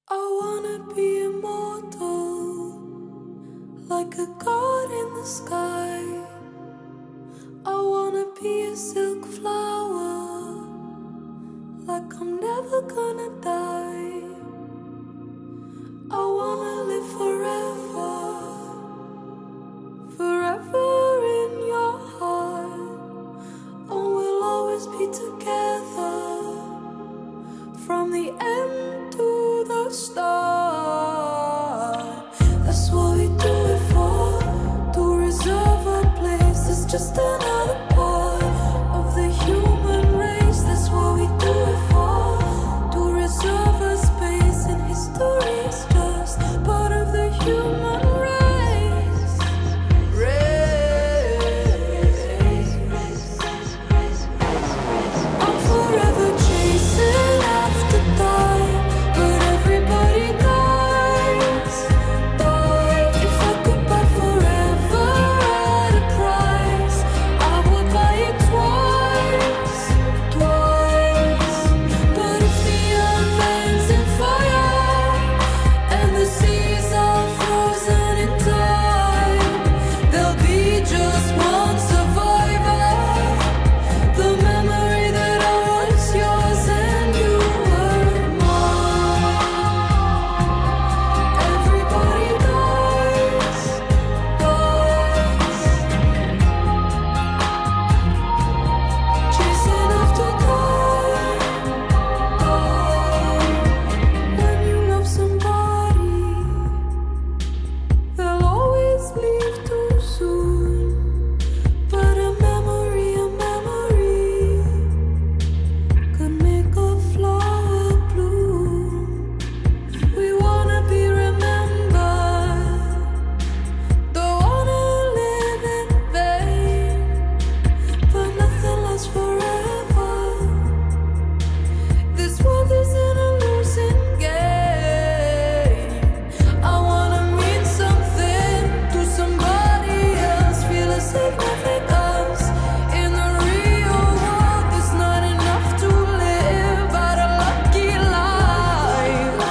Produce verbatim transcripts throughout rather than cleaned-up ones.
I wanna be immortal, like a god in the sky. I wanna be a silk flower, like I'm never gonna die. I wanna live forever, forever in your heart. And we'll always be together, from the end to the start. That's what we do it for, to reserve a place. It's just another part of the human race. That's what we do it for, to reserve a space in history. It's just part of the human race. Race. I'm forever chasing after time, but everybody dies, dies. If I could buy forever at a price, I would buy it twice, twice. But if the earth ends in fire and the seas are frozen in time, there'll be just one survivor, the memory that I was yours and you were mine. Everybody dies, dies, chasing after time, time. When you love somebody, they'll always leave too soon. But a memory, a memory could make a flower bloom. We wanna be remembered, don't wanna live in vain. But nothing lasts forever. This world isn't a losing game. I wanna mean something to somebody else, feel a significance in the real world. There's not enough to live out a lucky life.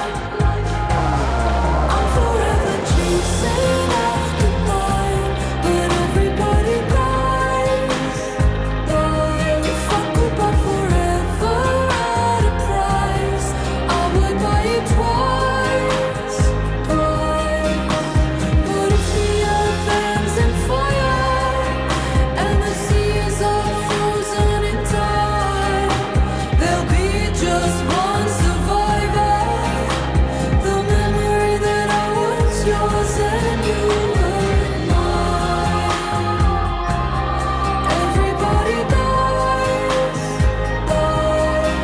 I'm forever chasing after time, but everybody dies, dies. If I could buy forever at a price, I would buy it twice, twice. But if the earth ends in fire and the seas are frozen in time, there'll be just one survivor, the memory that I was yours and you were mine. Everybody dies, dies,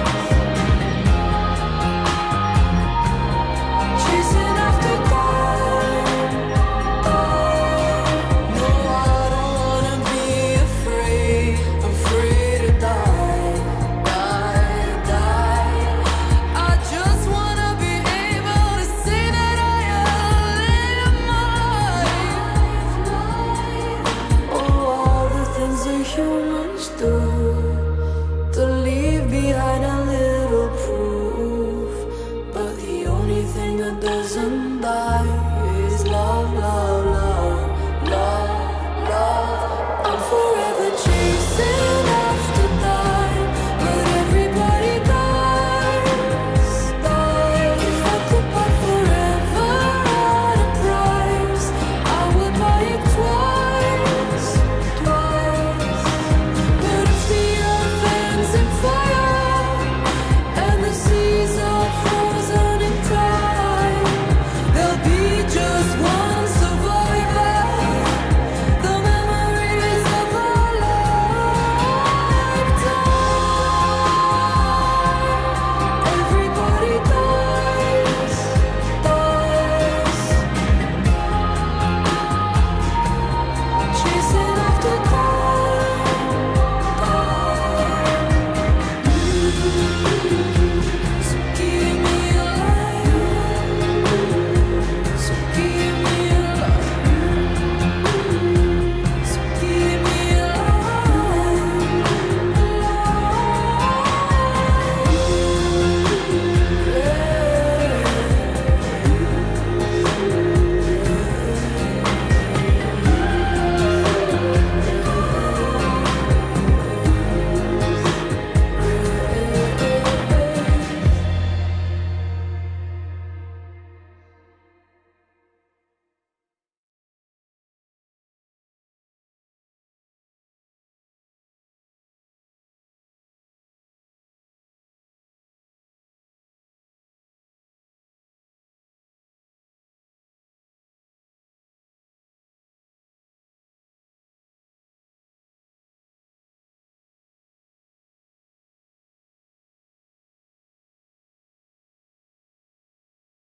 chasing after time, time. No, I don't wanna be afraid, afraid to die, die, die. I just wanna be able to say that I live my life. Oh, all the things that humans do to leave behind a little proof, but the only thing that doesn't die